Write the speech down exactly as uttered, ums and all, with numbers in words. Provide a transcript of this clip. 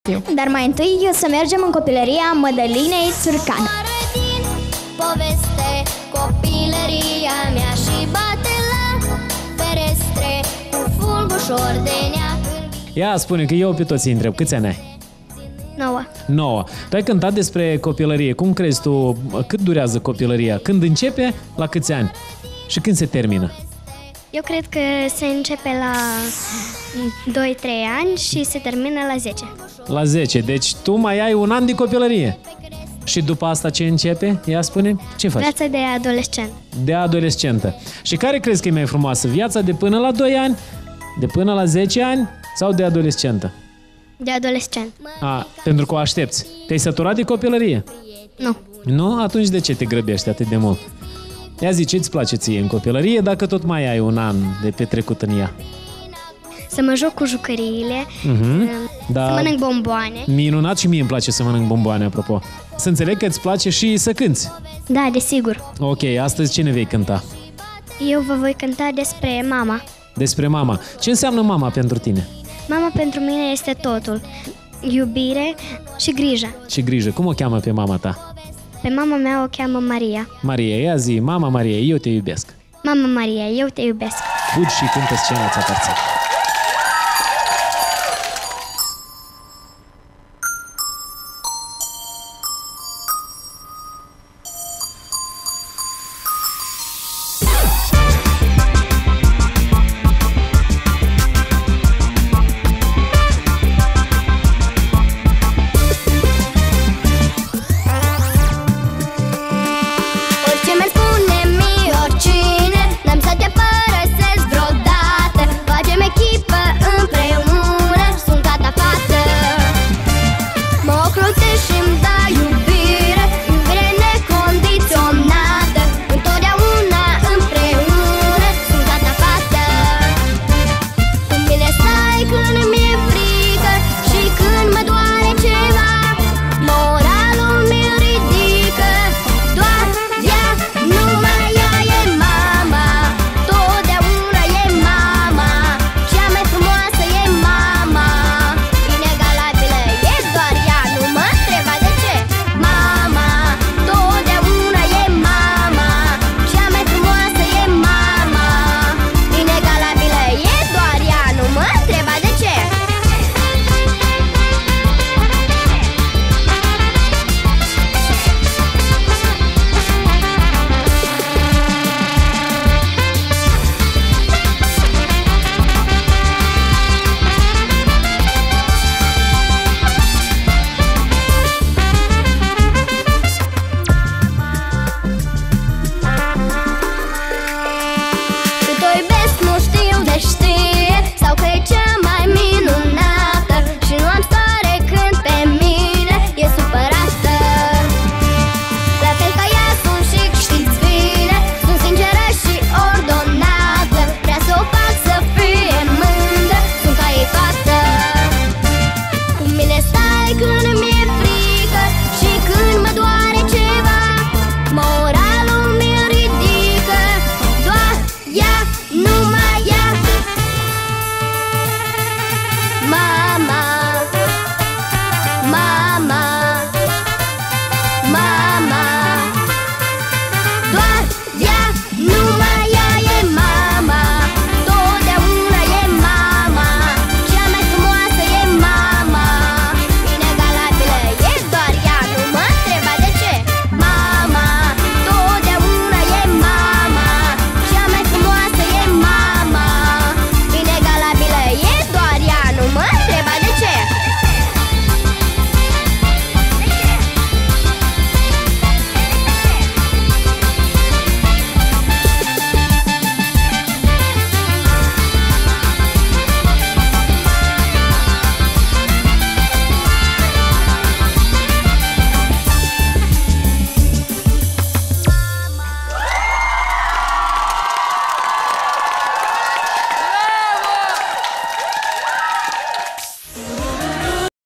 știu. Dar mai întâi să mergem în copilăria Mădălinei Țurcan. Poveste, copilăria mea și bate la ferestre cu fulg ușor de nea. Ia spune că eu pe toți îi întreb, câți ani ai? Nouă. Nouă. Tu ai cântat despre copilărie. Cum crezi tu, cât durează copilăria? Când începe, la câți ani? Și când se termină? Eu cred că se începe la doi trei ani și se termină la zece. La zece. Deci tu mai ai un an de copilărie. Și după asta ce începe? Ia spune, ce faci? Viața de adolescent. De adolescentă. Și care crezi că e mai frumoasă? Viața de până la doi ani? De până la zece ani? Sau de adolescentă? De adolescent. A, pentru că o aștepți. Te-ai săturat de copilărie? Nu. Nu? Atunci de ce te grăbești atât de mult? Ia zi, ce-ți place ție în copilărie dacă tot mai ai un an de petrecut în ea? Să mă joc cu jucăriile, Mhm. Da. să mănânc bomboane. Minunat, și mie îmi place să mănânc bomboane, apropo. Să înțeleg că îți place și să cânți. Da, desigur. Ok, astăzi ce ne vei cânta? Eu vă voi cânta despre mama. Despre mama. Ce înseamnă mama pentru tine? Mama pentru mine este totul. Iubire și grijă. Și grijă. Cum o cheamă pe mama ta? Pe mama mea o cheamă Maria. Maria, ia zi, mama Maria, eu te iubesc. Mama Maria, eu te iubesc. Fugi și cântă scena, ți aparține. Orice mi-ar spune mie oricine, n-am să te părăsesc vreodată. Facem echipă împreună, sunt gata fată. Mă ocrotești și-mi dai iubire, iubire necondiționată. Întotdeauna împreună, sunt gata fată. Cu mine stai când mi-e frică și când mă doare ceva. Moralul mi-l ridică, doar ea, numai ea e mama. Totdeauna e mama, cea mai frumoasă e mama. Inegalabilă e doar ea, nu mă întreba de ce. Mama, totdeauna e mama, cea mai frumoasă e mama. Inegalabilă e doar ea, nu mă întreba de ce. Cât o iubesc nu știu de știe, sau că e cea mai minunată. Și nu am soare când pe mine e supărată. La fel ca ea sunt și știți bine, sunt sinceră și ordonată. Vrea să o fac să fie mândră, sunt a ei fată. Cu mine stai când mi-e